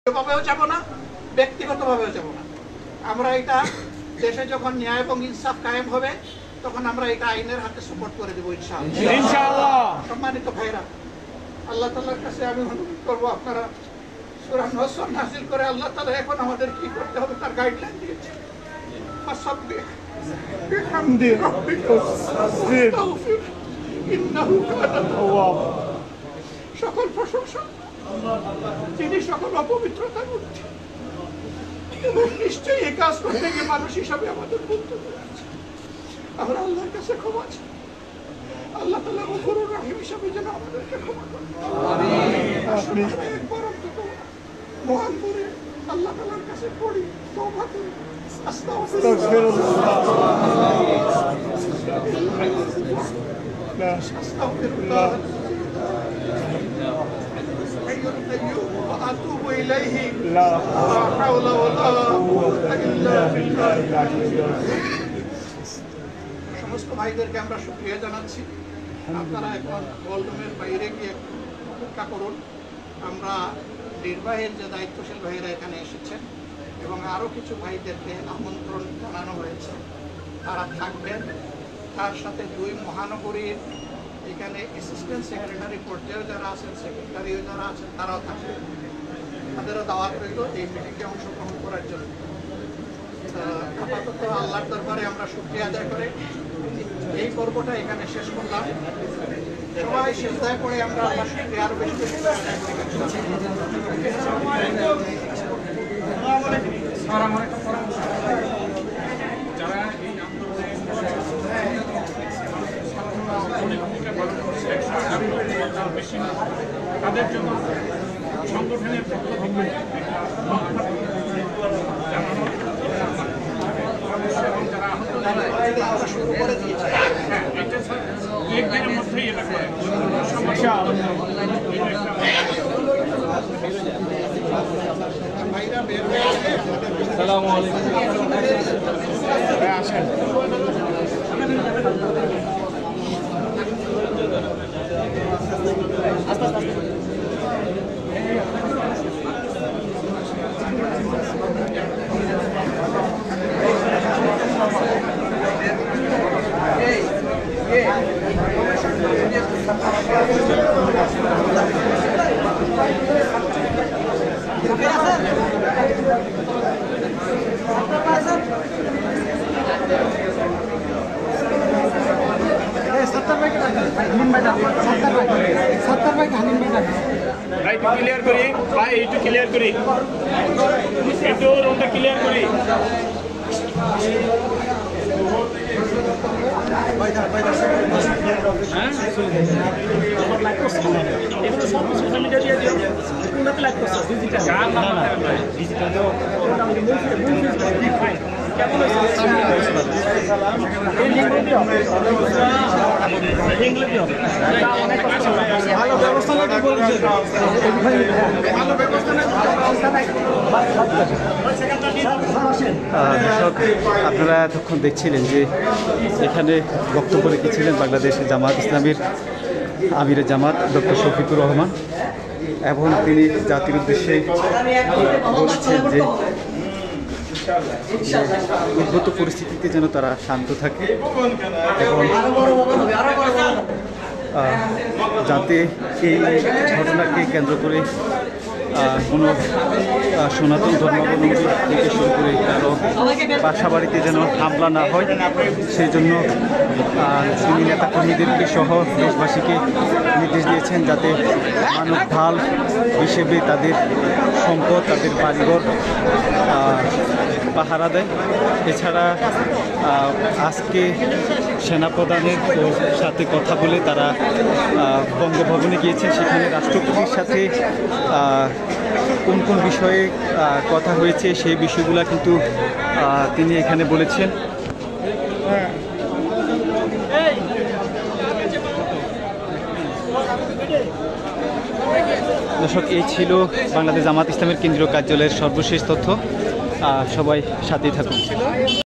ভাবেও যাব না, ব্যক্তিগতভাবেও যাব না। আমরা এটা দেশে যখন ন্যায় এবং ইনসাফ কায়েম হবে তখন আমরা এটা আইনের হাতে সাপোর্ট করে দেবো ইনশাআল্লাহ। সম্মানিত ভাইরা, আল্লাহ তাআলার কাছে আমি অনুরোধ করবো, আপনারা সূরা নসর নাযিল করে আল্লাহ তাআলা এখন আমাদের কি করতে হবে তার গাইডলাইন দিয়েছে। ফাসাব্বিহ বিহামদি রাব্বিকা ওয়াস্তাগফির ইন্নাহু কানা তাওয়াব। সকল প্রশংসা তিনি সকল অপবিত্রতার ঊর্ধ্বে, এবং নিশ্চয়ই এই কাজ করতে গিয়ে মানুষ হিসাবে আমাদের বলতে আছে। আমরা আল্লাহর কাছে ক্ষমা চাই, আল্লাহ তাআলা গফুরুর রহিম হিসাবে যেন আমাদেরকে ক্ষমা করেন। একবার অন্তত মহান করে আল্লাহ তাআলার কাছে পড়ি, তওবা করি, আস্তাগফিরুল্লাহ। وأتوب إليه لا حول ولا قوة إلا بالله العلي العظيم। সমস্ত ভাইদেরকে আমরা শুকরিয়া জানাচ্ছি। আপনারা এখন হলরুমের বাইরে গিয়ে অপেক্ষা করুন। আমরা নির্বাহের যে দায়িত্বশীল ভাইরা এখানে এসেছেন এবং আরও কিছু ভাইদেরকে আমন্ত্রণ জানানো হয়েছে, তারা থাকবেন। তার সাথে 2 মহানগরীর এখানে অ্যাসিস্ট্যান্ট সেক্রেটারি পর্যায়ে যারা আছেন, সেক্রেটারিও যারা আছেন, তারাও থাকবেন। তাদেরও দাওয়াত রইল এই মিটিংয়ে অংশগ্রহণ করার জন্য। আপাতত আল্লাহর দরবারে আমরা শুকরিয়া আদায় করে এই পর্বটা এখানে শেষ করলাম। সবাই সিজদায় পড়ে আমরা আল্লাহ শুকরিয়া আরো বেশি বেশি আদায় করি। যারা এই তাদের জন্য সংগঠনের পক্ষ থেকে যারা শুরু করে দিয়েছে, একদিনের মধ্যেই এটা করে ভাইরা বের হয়ে আসসালামু আলাইকুম আসেন। ক্লিয়ার করি ভাই, একটু ক্লিয়ার করি, একটু রুমটা ক্লিয়ার করি। ভালো ব্যবস্থা নাকি বলছে, ভালো ব্যবস্থা নাকি। দর্শক, আপনারা এতক্ষণ দেখছিলেন যে এখানে বক্তব্য রেখেছিলেন বাংলাদেশের জামাত ইসলামীর আমিরে জামাত ডক্টর শফিকুর রহমান, এবং তিনি জাতির উদ্দেশ্যে বলেছেন যে উদ্ভূত পরিস্থিতিতে যেন তারা শান্ত থাকে এবং যাতে এই ঘটনাকে কেন্দ্র করে কোনো সনাতন ধর্মাবলম্বী থেকে শুরু করে কারো বাসা বাড়িতে যেন হামলা না হয়, সেই জন্য তিনি নেতাকর্মীদেরকে সহ দেশবাসীকে নির্দেশ দিয়েছেন যাতে মানব ঢাল হিসেবে তাদের সম্পদ, তাদের বাড়িঘর পাহারা দেয়। এছাড়া আজকে সেনাপ্রধানের সাথে কথা বলে তারা বঙ্গভবনে গিয়েছেন, সেখানে রাষ্ট্রপতির সাথে কোন কোন বিষয়ে কথা হয়েছে সেই বিষয়গুলো কিন্তু তিনি এখানে বলেছেন। দর্শক, এই ছিল বাংলাদেশ জামাত ইসলামের কেন্দ্রীয় কার্যালয়ের সর্বশেষ তথ্য। সবাই সাথেই থাকুন।